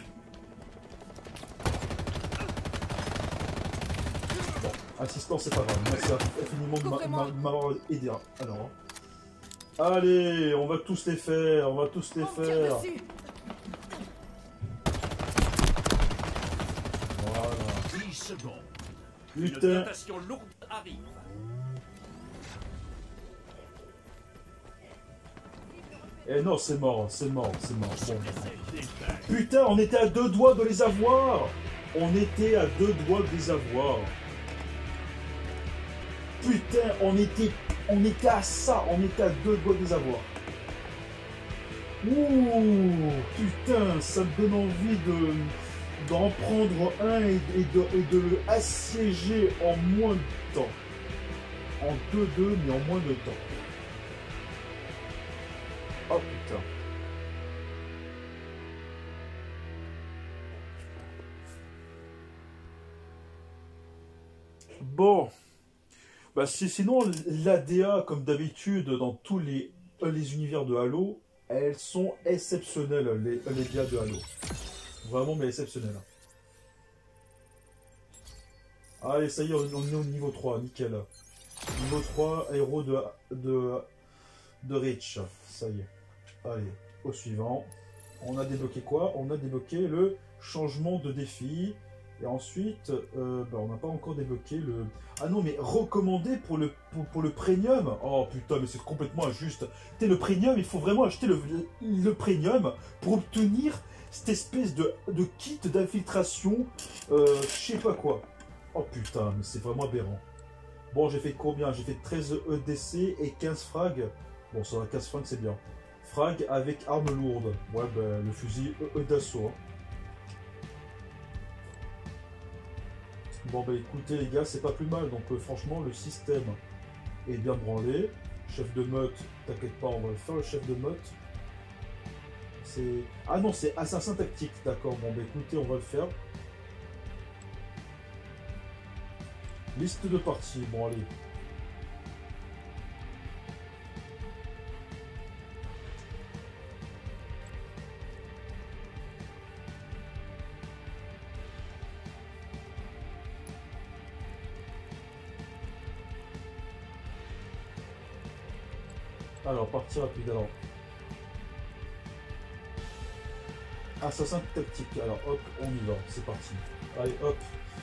Bon, assistant, c'est pas grave. Merci infiniment de m'a- m'a- de m'avoir aidé. Alors, allez, on va tous les faire. On va tous les On me tire faire. dessus. Voilà. dix secondes. Une Putain. dotation lourde arrive. Eh non, c'est mort, c'est mort, c'est mort. Bon. Détail. Putain, on était à deux doigts de les avoir. On était à deux doigts de les avoir. Putain, on était, on était à ça, on était à deux doigts de les avoir. Ouh, putain, ça me donne envie de d'en prendre un et, et de, et de le assiéger en moins de temps. En deux deux, mais en moins de temps. Oh putain. Bon. Bah si, sinon, l'A D A, comme d'habitude, dans tous les, les univers de Halo, elles sont exceptionnelles, les, les D A de Halo. Vraiment, mais exceptionnelles. Allez, ça y est, on est au niveau trois, nickel. Niveau trois, héros de, de, de Reach. Ça y est. Allez, au suivant. On a débloqué quoi? On a débloqué le changement de défi. Et ensuite, euh, bah, on n'a pas encore débloqué le... Ah non, mais recommandé pour le, pour, pour le premium. Oh putain, mais c'est complètement injuste. T'es le premium, il faut vraiment acheter le, le premium pour obtenir cette espèce de, de kit d'infiltration. Euh, je sais pas quoi. Oh putain, mais c'est vraiment aberrant. Bon, j'ai fait combien? J'ai fait treize E D C et quinze frags. Bon, ça va, quinze frags, c'est bien. Frag avec arme lourde. Ouais, ben, le fusil E d'assaut. Hein. Bon, bah écoutez, les gars, c'est pas plus mal. Donc, euh, franchement, le système est bien branlé. Chef de meute, t'inquiète pas, on va le faire, le chef de meute. C'est... Ah non, c'est assassin tactique, d'accord. Bon, bah écoutez, on va le faire. Liste de parties, bon allez. Alors, partie rapide, alors. Assassin tactique, alors hop, on y va, c'est parti. Allez, hop.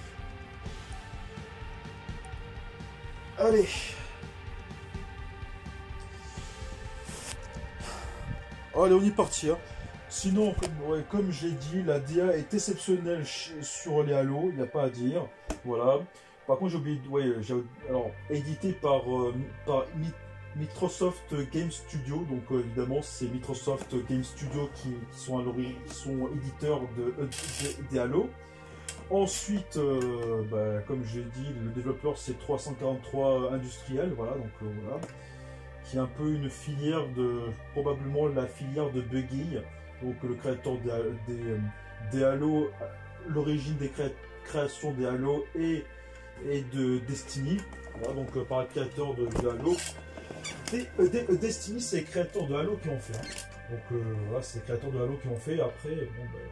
Allez. Allez, on y est parti. Hein. Sinon, comme, ouais, comme j'ai dit, la D A est exceptionnelle sur les Halo, il n'y a pas à dire. Voilà. Par contre, j'ai oublié, ouais, j'ai, alors, édité par, euh, par Microsoft Game Studio. Donc, euh, évidemment, c'est Microsoft Game Studio qui, qui sont à l'origine, qui sont éditeurs de, de, des Halo. Ensuite, euh, bah, comme j'ai dit, le développeur c'est trois cent quarante-trois Industriel, voilà, donc euh, voilà, qui est un peu une filière de, probablement la filière de Buggy, donc le créateur des, des, des Halo, l'origine des cré, créations des Halo et, et de Destiny, voilà, donc euh, par le créateur de, de Halo. Des, euh, des, euh, Destiny, c'est les créateurs de Halo qui ont fait, hein. Donc euh, voilà, c'est les créateurs de Halo qui ont fait. Après, bon, bah,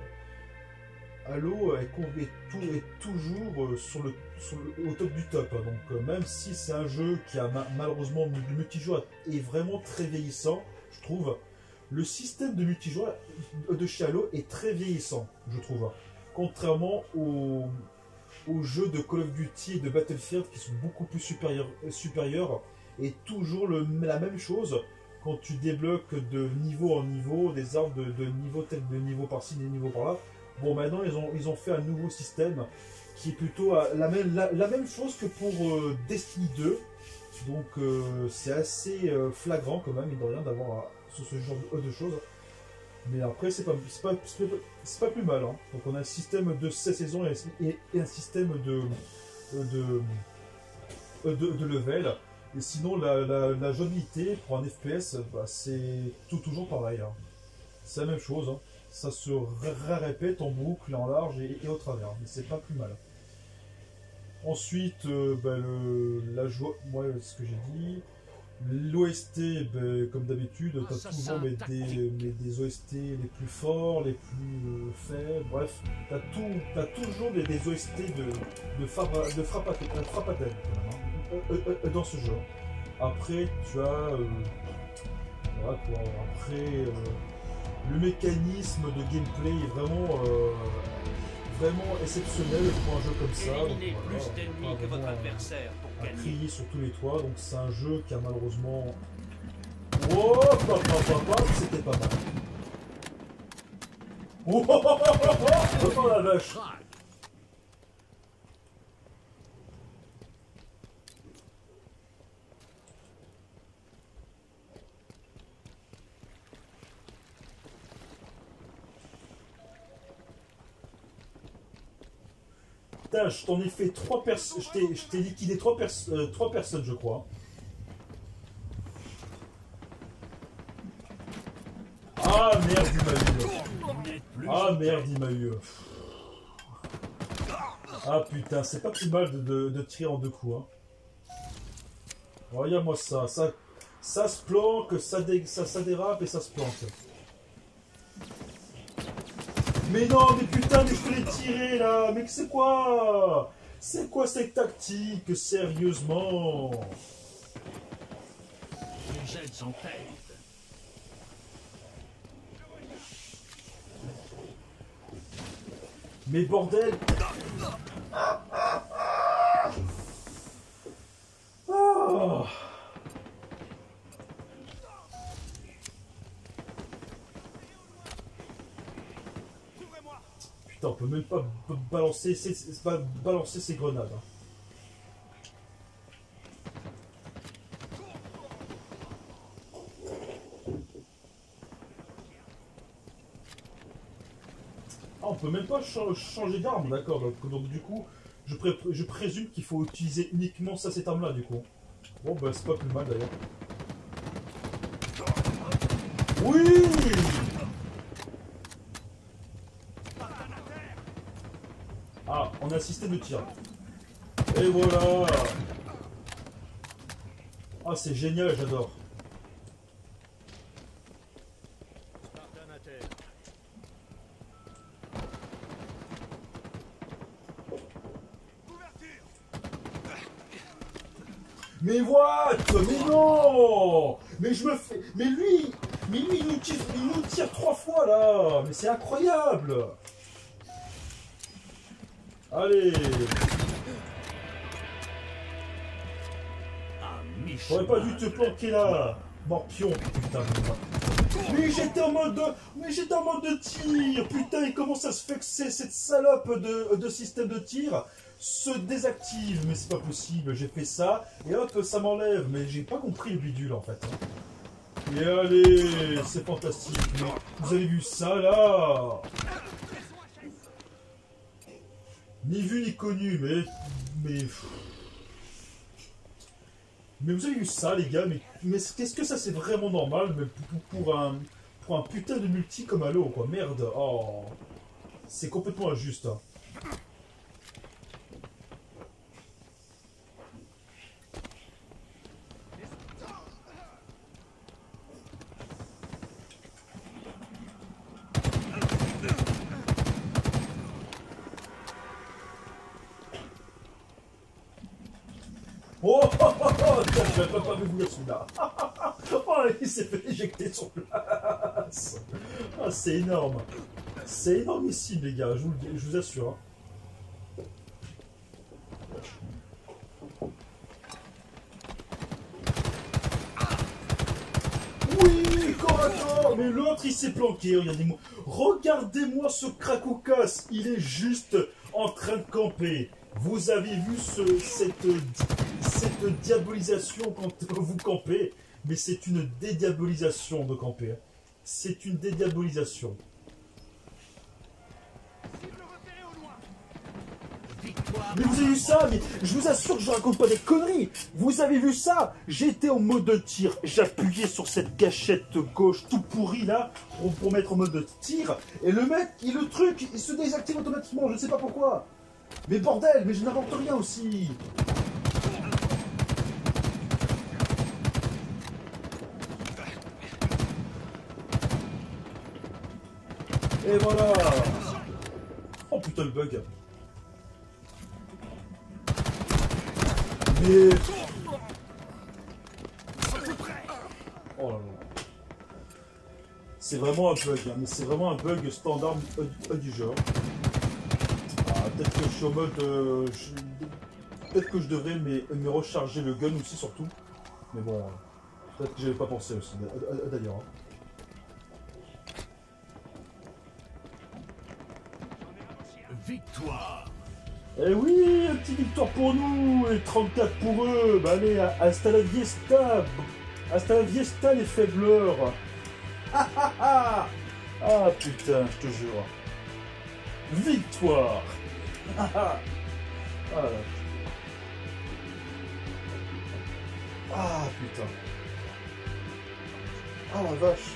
Halo est, est, tout, est toujours sur le, sur le, au top du top. Donc euh, même si c'est un jeu qui a ma, malheureusement le multijoueur est vraiment très vieillissant, je trouve. Le système de multijoueur de chez Halo est très vieillissant, je trouve. Contrairement aux, aux jeux de Call of Duty et de Battlefield qui sont beaucoup plus supérieurs, supérieurs et toujours le, la même chose. Quand tu débloques de niveau en niveau, des armes de, de niveau tel de niveau par-ci, des niveaux par-là. Bon, maintenant, ils ont, ils ont fait un nouveau système qui est plutôt la même, la, la même chose que pour euh, Destiny deux. Donc, euh, c'est assez euh, flagrant quand même, il ne doit rien d'avoir sur ce genre de, de choses. Mais après, c'est pas, c'est pas, c'est pas plus mal. Hein. Donc, on a un système de seize saisons et, et, et un système de, de, de, de level. Et sinon, la, la, la jouabilité pour un F P S, bah, c'est tout, toujours pareil. Hein. C'est la même chose. Hein. Ça se répète en boucle, en large et, et au travers, mais c'est pas plus mal. Ensuite, euh, bah, le, la joie, moi, ce que j'ai dit, L'O S T, ben, comme d'habitude, t'as Assassin toujours mais des, mais des O S T les plus forts, les plus euh, faibles, bref, t'as tout, t'as toujours des, des O S T de, de, Fabra- de Frappatel, euh, Frappatel, quand même, hein, euh, euh, euh, dans ce jeu. Après, tu as, euh, voilà quoi, après, euh, le mécanisme de gameplay est vraiment, euh, vraiment exceptionnel pour un jeu comme ça. Éliminez Donc, voilà, plus d'ennemis pas que votre vraiment, adversaire pour à gagner. crier sur tous les toits, donc c'est un jeu qui a malheureusement... Oh, papa, papa, c'était pas mal. Oh, oh, oh, oh, oh, oh, oh la vache. Crac. Putain, je t'en ai fait trois personnes, je t'ai- je t'ai liquidé trois, pers euh, trois personnes, je crois. Ah merde, il m'a eu. Vous n'êtes plus Ah en merde, tête. il m'a eu. Ah putain, c'est pas plus mal de, de, de tirer en deux coups. Hein. Regarde-moi ça, ça, ça se planque, ça, dé, ça, ça dérape et ça se planque. Mais non, mais putain, mais je te l'ai tiré là. Mais c'est quoi? C'est quoi cette tactique, sérieusement? Vous êtes en tête. Mais bordel! Ah. Putain, on peut même pas b- balancer ces, c'est pas balancer ces grenades. Hein. Ah, on peut même pas ch- changer d'arme, d'accord. Donc, donc du coup, je, pré- je présume qu'il faut utiliser uniquement ça, cette arme-là, du coup. Bon, bah c'est pas plus mal d'ailleurs. Oui! Ah, on a un système de tir. Et voilà! Ah, c'est génial, j'adore. Spartan à terre. Mais what? Mais non! Mais je me fais... Mais lui... Mais lui, il nous tire, il nous tire trois fois, là! Mais c'est incroyable! Allez! À J'aurais pas dû mi-chemin te de planquer là! Morpion! Putain, mais... Mais j'étais en mode de... Mais j'étais en mode de tir! Putain, et comment ça se fait que c'est cette salope de, de système de tir se désactive? Mais c'est pas possible, j'ai fait ça, et hop, ça m'enlève. Mais j'ai pas compris le bidule, en fait. Et allez, c'est fantastique. Mais vous avez vu ça, là? Ni vu ni connu, mais... Mais... Mais vous avez vu ça, les gars? Mais, mais qu'est-ce que ça, c'est vraiment normal? Mais pour, pour un... Pour un putain de multi comme Halo, quoi. Merde. Oh. C'est complètement injuste, hein. Oh, oh, oh, oh, tiens, je n'avais pas vu vous celui-là. Oh, il s'est fait éjecter sur place. Ah, c'est énorme. C'est énormissime, les gars, je vous, le- je vous assure. Oui, corps à corps. Mais l'autre, il s'est planqué, regardez-moi. Regardez-moi ce cracoucasse. Il est juste en train de camper. Vous avez vu ce, cette, cette diabolisation quand vous campez, mais c'est une dédiabolisation de camper. C'est une dédiabolisation. Mais vous avez vu ça? Mais je vous assure que je raconte pas des conneries. Vous avez vu ça? J'étais en mode de tir. J'appuyais sur cette gâchette gauche tout pourrie là pour, pour mettre en mode de tir. Et le mec, il, le truc, il se désactive automatiquement. Je ne sais pas pourquoi. Mais bordel, mais je n'invente rien aussi. Et voilà. Oh putain le bug. Mais... Oh là là. C'est vraiment un bug, hein, mais c'est vraiment un bug standard euh, du genre. Ah, peut-être que je suis en mode... Euh, je... Peut-être que je devrais me, me recharger le gun aussi surtout. Mais bon, peut-être que j'avais pas pensé aussi, d'ailleurs. Hein. Victoire. Eh oui, une petite victoire pour nous et trente-quatre pour eux. Bah allez, hasta la fiesta. Hasta la fiesta les faibleurs. Ah ah ah. Ah putain, je te jure. Victoire. Ah ah. Ah, ah putain. Ah la vache.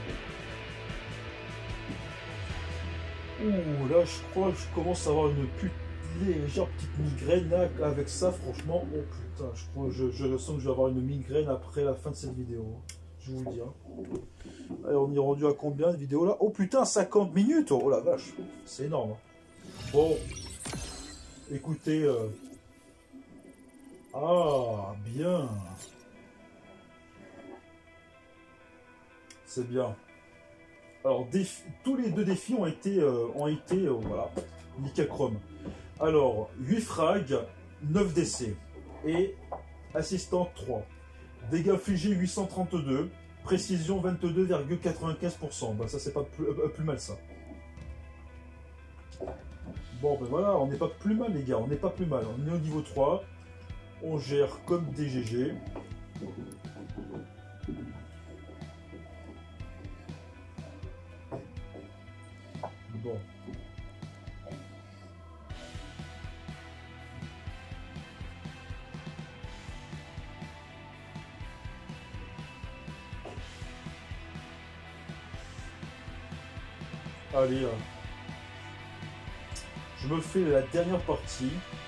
Ouh, là je crois que je commence à avoir une pute légère petite migraine là, avec ça, franchement. Oh putain, je crois je, je sens que je vais avoir une migraine après la fin de cette vidéo. Je vous le dis. Hein. Allez, on est rendu à combien de vidéos là? Oh putain, cinquante minutes. Oh la vache, c'est énorme. Bon, écoutez. Euh... Ah, bien. C'est bien. Alors, défi, tous les deux défis ont été, euh, ont été euh, voilà, nickel chrome. Alors, huit frags, neuf décès. Et assistant trois. Dégâts infligés huit cent trente-deux. Précision vingt-deux virgule quatre-vingt-quinze pour cent. Bah, ça, c'est pas plus, euh, plus mal, ça. Bon, ben voilà, on n'est pas plus mal, les gars. On n'est pas plus mal. On est au niveau trois. On gère comme des G G. Bon. Allez, hein. Je me fais la dernière partie.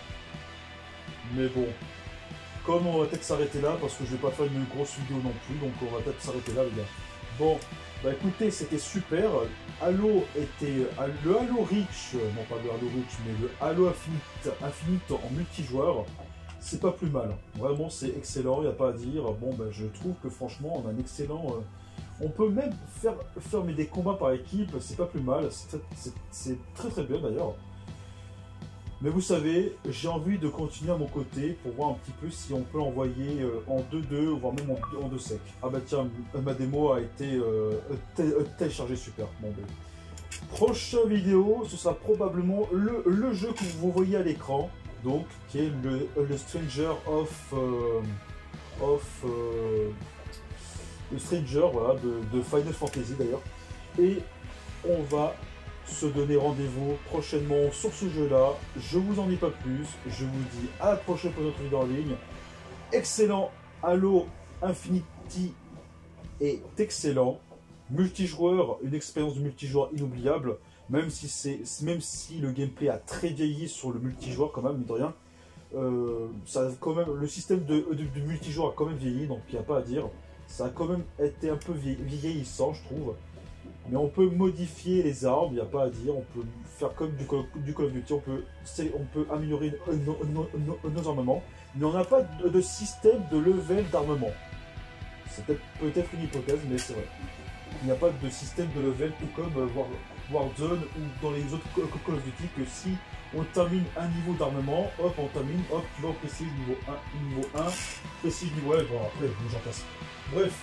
Mais bon. Comme on va peut-être s'arrêter là, parce que je vais pas faire une grosse vidéo non plus, donc on va peut-être s'arrêter là, les gars. Bon, bah écoutez, c'était super. Halo était... Le Halo Reach, non pas le Halo Reach, mais le Halo Infinite, Infinite en multijoueur, c'est pas plus mal. Vraiment, c'est excellent, il n'y a pas à dire. Bon, bah je trouve que franchement, on a un excellent... Euh... On peut même faire, faire des combats par équipe, c'est pas plus mal. C'est très très bien d'ailleurs. Mais vous savez, j'ai envie de continuer à mon côté pour voir un petit peu si on peut l'envoyer en deux deux, voire même en deux sec. Ah bah tiens, ma démo a été euh, téléchargée, super. Bon, ben. Prochaine vidéo, ce sera probablement le, le jeu que vous voyez à l'écran, donc qui est le, le Stranger of... Euh, of euh, le Stranger, voilà, de, de Final Fantasy d'ailleurs. Et on va... se donner rendez-vous prochainement sur ce jeu-là. Je vous en dis pas plus. Je vous dis à la prochaine pour notre vidéo en ligne. Excellent. Halo Infinity est excellent. Multijoueur, une expérience de multijoueur inoubliable. Même si c'est, même si le gameplay a très vieilli sur le multijoueur quand même, mais de rien. Euh, ça a quand même, le système de, de, de multijoueur a quand même vieilli, donc il n'y a pas à dire. Ça a quand même été un peu vieillissant, je trouve. Mais on peut modifier les armes, il n'y a pas à dire, on peut faire comme du Call, du Call of Duty, on peut, on peut améliorer nos, nos, nos, nos armements, mais on n'a pas de, de système de level d'armement. C'est peut-être peut-être une hypothèse, mais c'est vrai. Il n'y a pas de système de level, tout comme War, Warzone ou dans les autres Call of Duty, que si on termine un niveau d'armement, hop, on termine, hop, tu vas au prestige niveau un, niveau un, prestige niveau un, bon après, j'en passe. Bref.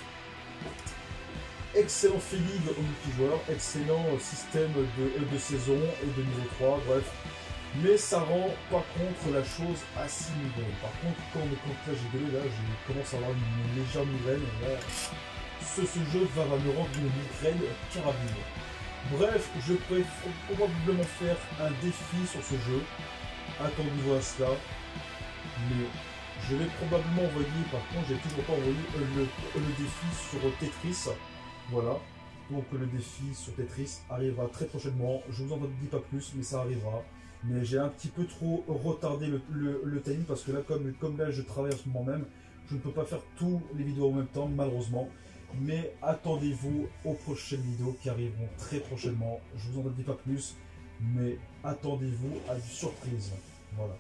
Excellent feeling au multijoueur, excellent système de, de saison et de niveau trois, bref. Mais ça rend par contre la chose assez migraine. Par contre, quand on est contre là, j'ai gueulé, là, je commence à avoir une, une légère migraine. Là, ce, ce jeu va, va me rendre une migraine carabine. Bref, je pourrais probablement faire un défi sur ce jeu. Attendez-vous à cela. Mais je vais probablement envoyer, par contre, j'ai toujours pas envoyé le, le défi sur Tetris. Voilà, donc le défi sur Tetris arrivera très prochainement. Je vous en dis pas plus, mais ça arrivera. Mais j'ai un petit peu trop retardé le, le, le timing parce que là, comme, comme là je travaille en ce moment même, je ne peux pas faire toutes les vidéos en même temps, malheureusement. Mais attendez-vous aux prochaines vidéos qui arriveront très prochainement. Je vous en dis pas plus, mais attendez-vous à du surprise. Voilà.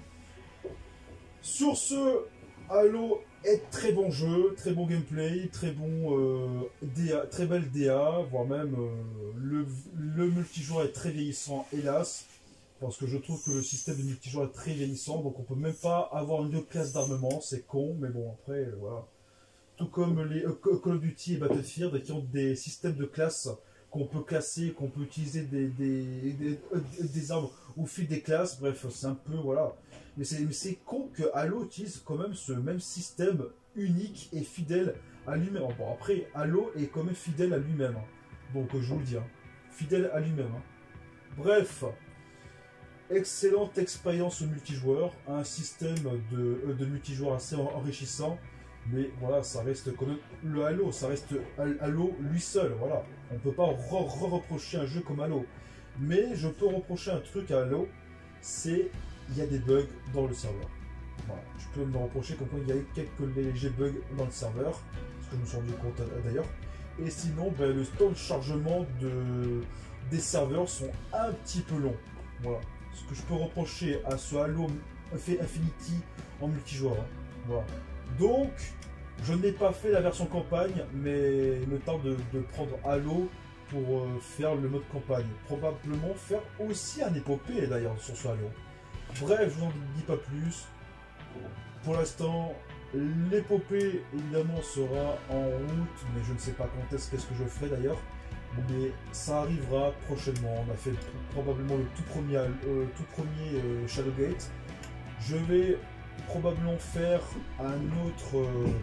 Sur ce, Halo est très bon jeu, très bon gameplay, très bon euh, D A, très belle D A, voire même euh, le, le multijoueur est très vieillissant, hélas, parce que je trouve que le système de multijoueur est très vieillissant, donc on peut même pas avoir une classe d'armement, c'est con, mais bon après euh, voilà. Tout comme les euh, Call of Duty et Battlefield qui ont des systèmes de classes qu'on peut classer, qu'on peut utiliser des, des, des, des armes au fil des classes, bref, c'est un peu, voilà. Mais c'est con que Halo utilise quand même ce même système unique et fidèle à lui-même. Bon, après, Halo est quand même fidèle à lui-même, hein. Donc je vous le dis, hein. Fidèle à lui-même. Hein. Bref, excellente expérience au multijoueur, un système de, de multijoueur assez enrichissant. Mais voilà, ça reste quand même le Halo, ça reste Halo lui seul, voilà. On ne peut pas re-reprocher un jeu comme Halo. Mais je peux reprocher un truc à Halo, c'est il y a des bugs dans le serveur. Voilà. Je peux me reprocher comme quoi il y a quelques légers bugs dans le serveur, ce que je me suis rendu compte d'ailleurs. Et sinon, ben, le temps de chargement de... des serveurs sont un petit peu longs. Voilà. Ce que je peux reprocher à ce Halo Infinity en multijoueur. Hein. Voilà. Donc, je n'ai pas fait la version campagne, mais le temps de, de prendre Halo pour euh, faire le mode campagne. Probablement faire aussi un épopée d'ailleurs sur ce Halo. Bref, je vous en dis pas plus. Pour l'instant, l'épopée évidemment sera en route, mais je ne sais pas quand est-ce qu'est-ce que je ferai d'ailleurs. Mais ça arrivera prochainement. On a fait probablement le tout premier, euh, tout premier euh, Shadowgate. Je vais probablement faire un autre euh,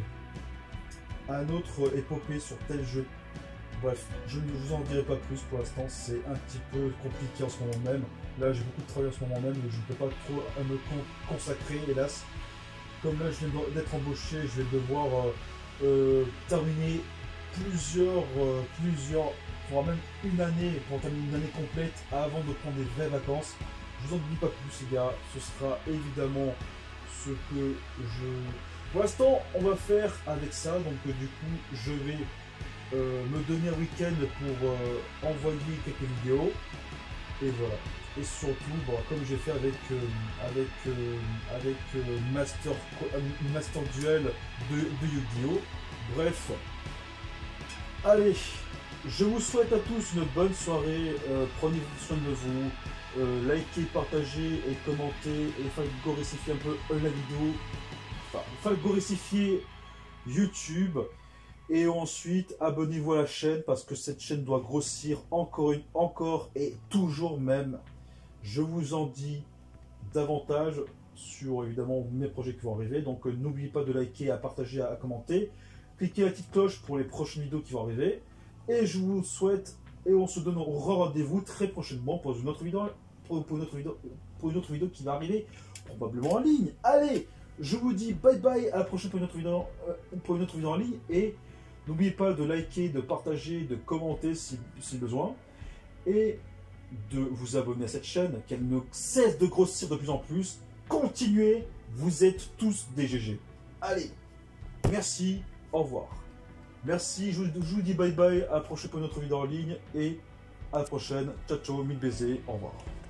un autre épopée sur tel jeu. Bref, je ne vous en dirai pas plus pour l'instant, c'est un petit peu compliqué en ce moment même. Là j'ai beaucoup de travail en ce moment même, donc je ne peux pas trop me con consacrer, hélas. Comme là je viens d'être embauché, je vais devoir euh, euh, terminer plusieurs, euh, plusieurs, voire même une année, pour terminer une année complète avant de prendre des vraies vacances. Je vous en dis pas plus les gars, ce sera évidemment ce que je... Pour l'instant, on va faire avec ça, donc euh, du coup, je vais euh, me donner un week-end pour euh, envoyer quelques vidéos, et voilà. Et surtout, bon, comme j'ai fait avec euh, avec euh, avec euh, Master euh, Master Duel de, de Yu-Gi-Oh. Bref, allez, je vous souhaite à tous une bonne soirée. Euh, prenez soin de vous. Euh, likez, partagez et commentez et favorifiez un peu la vidéo, enfin favorifiez YouTube et ensuite abonnez-vous à la chaîne parce que cette chaîne doit grossir encore, une, encore et toujours même. Je vous en dis davantage sur évidemment mes projets qui vont arriver, donc euh, n'oubliez pas de liker, à partager, à, à commenter, cliquez la petite cloche pour les prochaines vidéos qui vont arriver et je vous souhaite. Et on se donne rendez-vous très prochainement pour une autre vidéo, pour une autre vidéo, pour une autre vidéo qui va arriver probablement en ligne. Allez, je vous dis bye bye, à la prochaine pour une autre vidéo, euh, pour une autre vidéo en ligne. Et n'oubliez pas de liker, de partager, de commenter si, si besoin. Et de vous abonner à cette chaîne, qu'elle ne cesse de grossir de plus en plus. Continuez, vous êtes tous des G G. Allez, merci, au revoir. Merci, je vous, je vous dis bye bye, à la prochaine pour une autre vidéo en ligne et à la prochaine. Ciao ciao, mille baisers, au revoir.